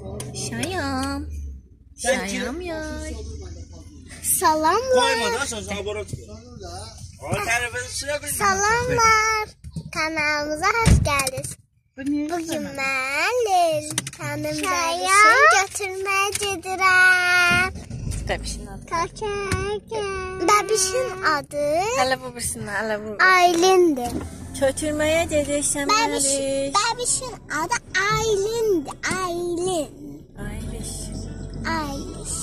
Şayam. Şayam ya. Salamlar. Koymadan sonra abone Salamlar. Kanalımıza hoş geldiniz. Bugün ben kanım bebişini götürmeye gidiyorum. Bebişin adı. Bebişin adı Hələ bu birisini, hələ bu. Aylin'dir. Götürməyə gedirsən Məliş. Bebişin adı Aylin'dir. Aylin. Ayliş. Ayliş.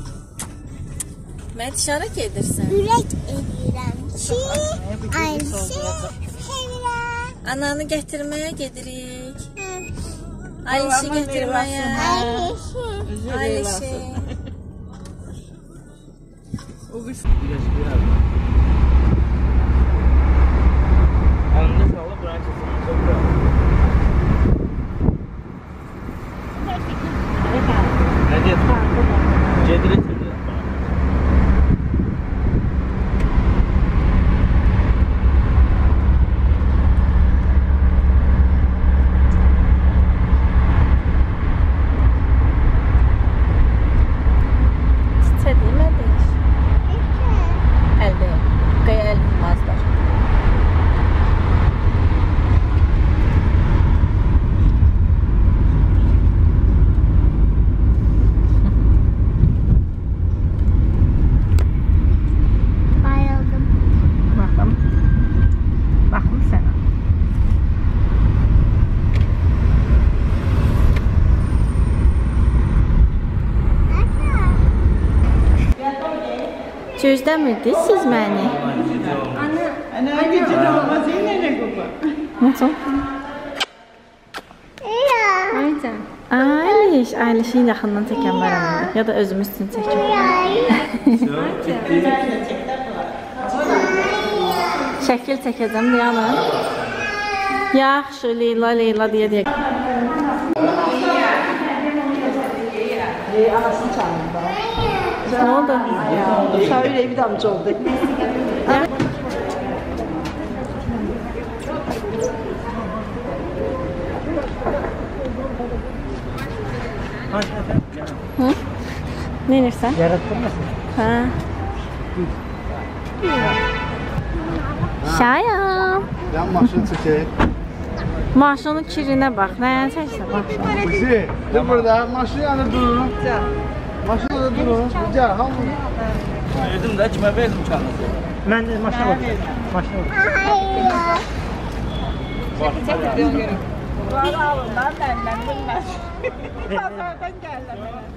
Məliş hara gedirsən? Ürək edirəm ki, Aylişi sevirəm. Ananı gətirməyə gedirik. Aylişi gətirməyə. Aylişi. Aylişi. Anında sağla buranı çesin. Çok güzel. Ne diyorsun? Cedire çeviriyor. Gözləmirdiniz siz məni? Ana gecede olmaz yine ne baba? Nasıl? Ayca. Ayliş, Aylişin yaxından çəkən mən ya da özümüz üçün çəkəm. Şəkil çəkəcəm deyəlim. Yaxşı, Leyla, Leyla deyə. Anasını çağırdı. Ne oldu? Şair evi de amca oldu. Hı? Ne inirsən? Yarattırmasın. Ha. Şayam. Yan maşın çəkək. Maşının kirinə bax. Nəyə çəksən? Bax. Bizi, dur burada. Maşın yanında durun. Maşın yanında durun. Gel, hamı. Verdim de kime verdim çanası? Ben de maşına bakıyorum. Maşına bakıyorum. Bunları alın lan benden bilmez. Pazardan geldim.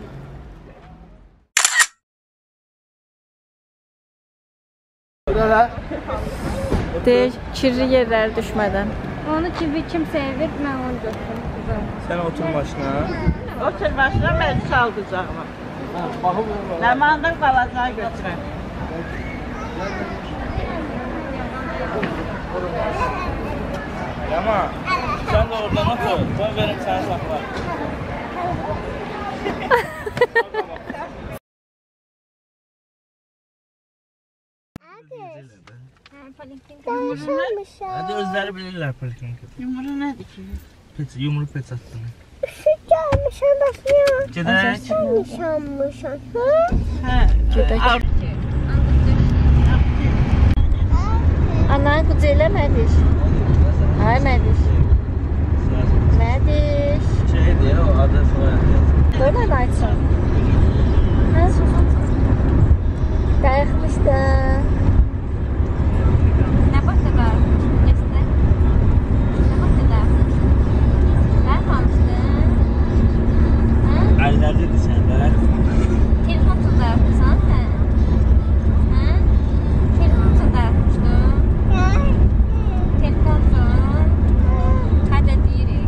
Buraya. Deyək, kirli yerləri düşmədən. Onu kimseye verme, onu götürün. Sen otur başına. Otur başına ben çaldıracağım. Zamanında kalacağı götürün. Ama sen de oradan otur. Ben verim sen sakla. Danışalmışam. Hadi özleri bilirler polikliniği. Yumru nedir ki? Yumru pet attığını. Gelmişim bakıyor. Giderek. Nişanmışım. He. Anayı qucu eləmədik. Ay Mədiş. Mədiş. Şey diye o adı soyadı. Qoyma da açsın. Hə? Qayıqmışdı. Nə vaxtda? Neçədə? Nə vaxtda? Qayıqmamışdın? Hə? Əllərdə sende. Telefon tutarsan sən? Hə? Telefon tutarmışdın? Telefon tut. Hadi deyirik.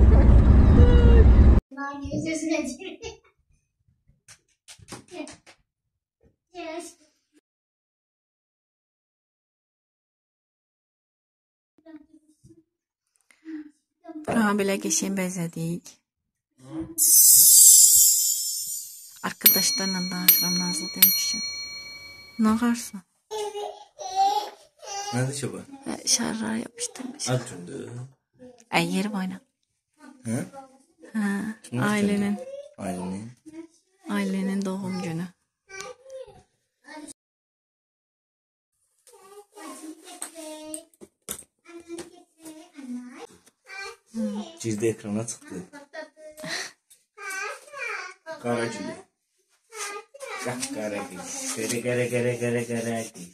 Buranı belə qəşəng bəzədik. Arkadaşlarla danışıram Nazlı demişim. Ne ağarsın? Nerede ki bu? Şarlar yapıştırmış. Altında. Yerim oyna. He? Ha, ailenin. Ailenin. Ailenin doğum günü. Girdi ekrana çıktı. Kara gülü. Kara gülü. Kara gülü.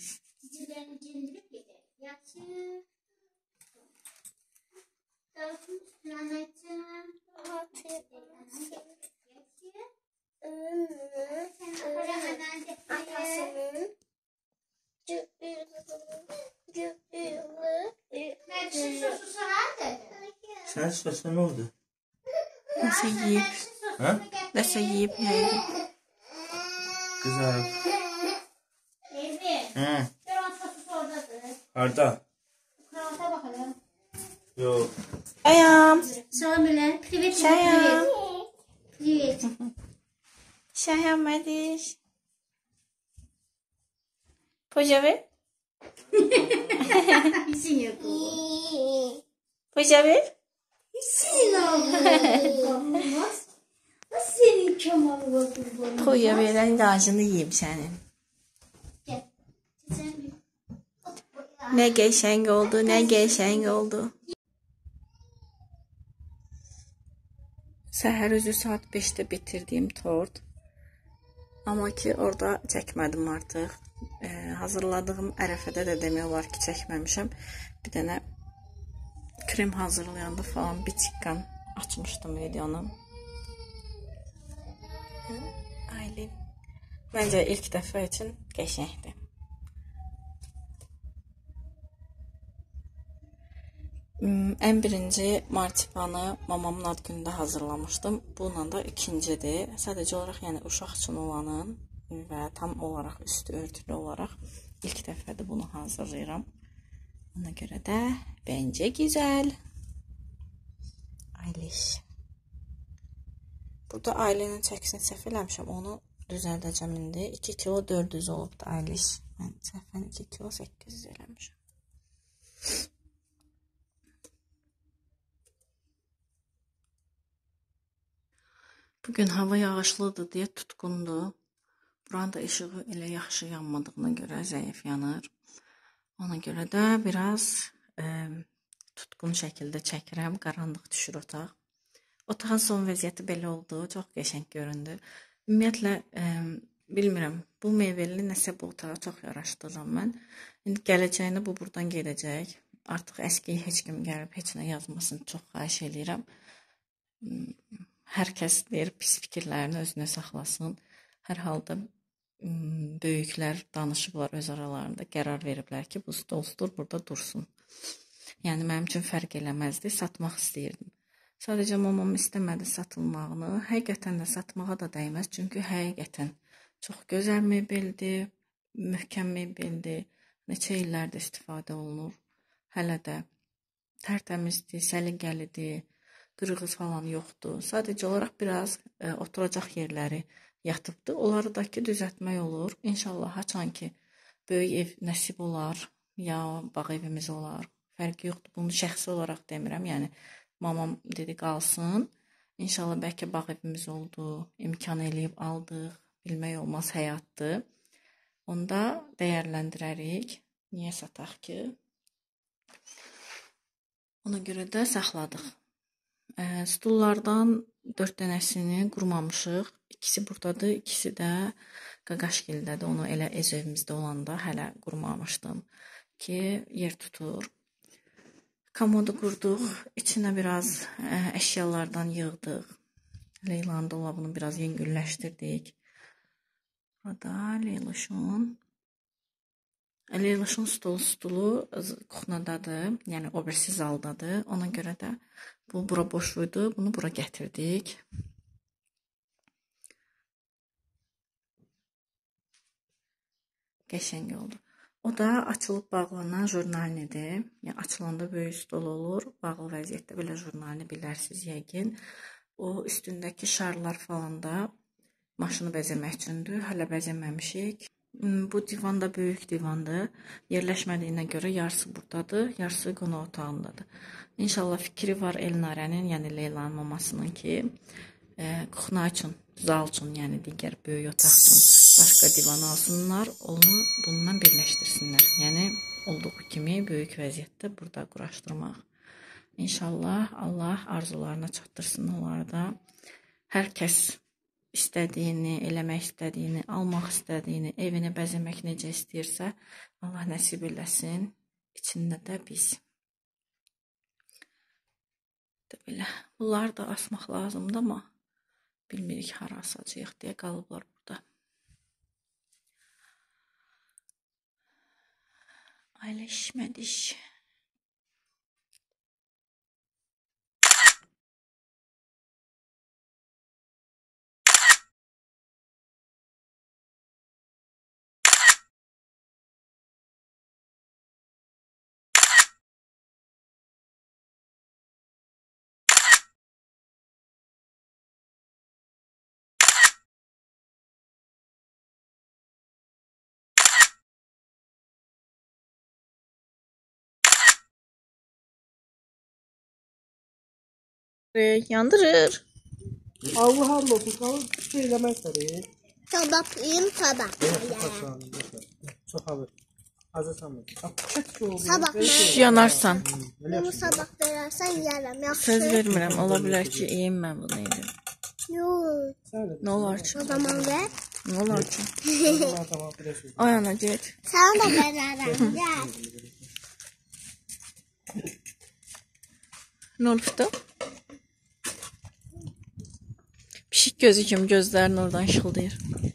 Sen söylesen ne oldu? Nəsə yeyib. Ha? Nəsə yeyib yəqin. Kızarım. Hı. Harda? Yok. Şayam. Salam, привет. Şayam. Привет. Şayam Mədiş. Pojavi. Синяя. Pojavi. Senin kemalı kurban. Pojavi'dən qacını yeyib sənin. Nə qəşəng oldu, nə qəşəng oldu. Səhər üzü saat 5-də bitirdiyim tort. Amma ki, orada çəkmədim artıq. Hazırladığım ərəfədə də demək olar ki, çəkməmişəm. Bir dənə krem hazırlayanda falan bir çıqqan açmışdım videonu. Aylin. Məncə ilk dəfə üçün qəşəngdir. Ən birinci marsipanı mamamın ad günündə hazırlamışdım. Bununla da ikincidir. Sadəcə olaraq yəni uşaq üçün olanın və tam olaraq üstü örtülü olaraq ilk dəfədir bunu hazırlayıram. Ona görə də bəncə gözəl. Ayliş. Burada Aylinin çəkisini səhv eləmişəm. Onu düzəldəcəm indi. 2 kilo 400 olubdu Ayliş. Mən səhvən 2 kilo 800 eləmişəm. Bugün hava yağışlıdır deyə tutqundur. Buranın da işığı elə yaxşı yanmadığına görə zəif yanır. Ona görə də biraz tutqun şəkildə çəkirəm. Qaranlıq düşür otaq. Otağın son vəziyyəti belə oldu. Çox qəşəng göründü. Ümumiyyətlə, bilmirəm, bu meyveli nəsə bu otağa çox yaraşdırıram mən. İndi gələcəyində bu buradan gedəcək. Artıq əskiyə heç kim gəlib, heç nə yazmasını çox xahiş edirəm. Hər kəs deyir, pis fikirlərini özünə saxlasın. Hər halda böyüklər danışıblar öz aralarında, qərar veriblər ki, bu stoldur, burada dursun. Yəni, mənim üçün fərq eləməzdi, satmaq istəyirdim. Sadəcə mamam istəmədi satılmağını, həqiqətən də satmağa da dəyməz, çünki həqiqətən çox gözəl mebeldir, möhkəm mebeldir, neçə illərdə istifadə olunur, hələ də tərtəmizdir, səliqəlidir, qırğız falan yoxdur. Sadəcə olaraq biraz oturacaq yerləri yatıbdır. Onları da ki, düzəltmək olur. İnşallah, haçan ki, böyük ev nəsib olar, ya bağ evimiz olar. Fərqi yoxdur. Bunu şəxsi olaraq demirəm. Yəni, mamam dedi qalsın. İnşallah, bəlkə bağ evimiz oldu, imkan eləyib aldıq. Bilmək olmaz, həyatdır. Onda dəyərləndirərik. Niyə sataq ki? Ona görə də saxladıq. Stullardan 4 dənəsini qurmamışıq. İkisi buradadır, ikisi də Qaqaşgildədir. Onu elə öz evimizdə olanda hələ qurmamışdım ki, yer tutur. Komodu qurduq. İçinə biraz əşyalardan yığdıq. Leylanın dolabını biraz yüngülləşdirdik. Burada Leyluşun stulu kuxnadadır, yəni o birisi zaldadır. Ona görə də bu bura boşuydu, bunu bura gətirdik. Qəşəng oldu. O da açılıb bağlanan jurnalnidir. Yəni açılanda böyük stol olur, bağlı vəziyyətdə belə jurnalni bilərsiniz yəqin. O üstündəki şarlar falan da maşını bəzəmək üçündür. Hələ bəzəməmişik. Bu divan da böyük divandır. Yerləşmədiyinə görə yarısı buradadır, yarısı qonaq otağındadır. İnşallah fikri var Elnarənin, yəni Leylanın mamasının ki, kuxna üçün, zal üçün, yəni digər böyük otaq üçün başqa divan alsınlar, onu bununla birləşdirsinlər. Yəni olduğu kimi böyük vəziyyətdə burada quraşdırmaq. İnşallah Allah arzularına çatdırsın onları da. Hər kəs istədiyini, eləmək istədiyini, almaq istədiyini, evini bəzəmək necə istəyirsə, Allah nəsib eləsin. İçində də biz. Belə. Bunları da asmaq lazımdır, amma bilmirik hara asacağıq deyə qalıblar burada. Ailəşmədik. Yandırır. Allah olsun, qalır şey eləməkdir. Tabaqlayım tabaq. Çox alır. Azı sanmır. Sabah Yanarsan. bunu sabah verərsən yeyərəm. Yaxşı. Söz vermirəm. Ola bilər ki, yeyim mən bunu indi. Yox. Nə olar ki? O zaman ver. Nə olar ki? Ay ana get. Sana da verərəm. Gəl. Nə olubdu? Pişik gözü kimi gözlərini oradan işıldayır.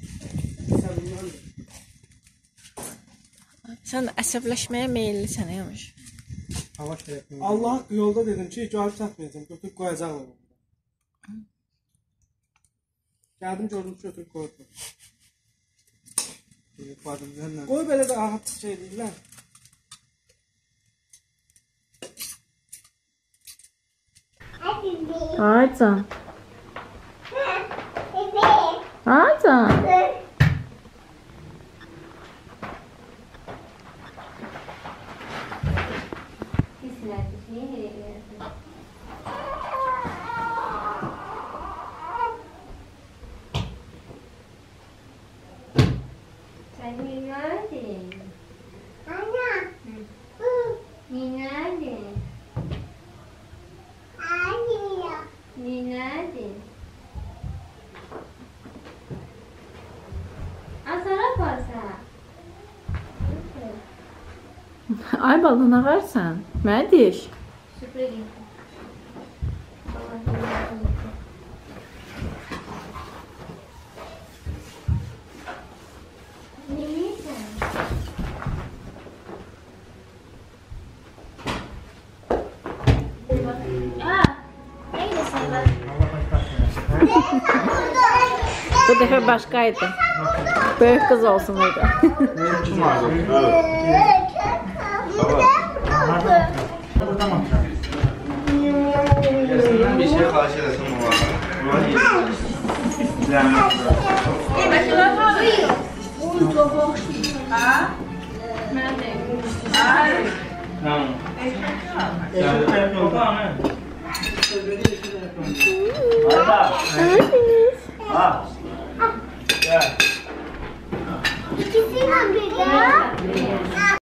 Sən əsəbləşməyə meyillisən, yamış. Allah haqqı yolda dedim ki, gəlib çatmayacam, götürüb qoyacaqlar. Gəldim, gördüm ki, götürüb qoyacaqlar. Qoy belə də rahat şey deyirlər. Aycan. Aycan. Sen neredin? Ana. Neredin? Anne. Neredin? Asara pasa. Ay bala, nə varsan? Mənə deyir. Süpürge. Bu dəfə başqaydı. Böyük qız olsun idi. Kim vardı? Senden bir şey xahiş edəsim var. Bunlar yesin. Tamam. Ha. Gel. İkisiyle birden.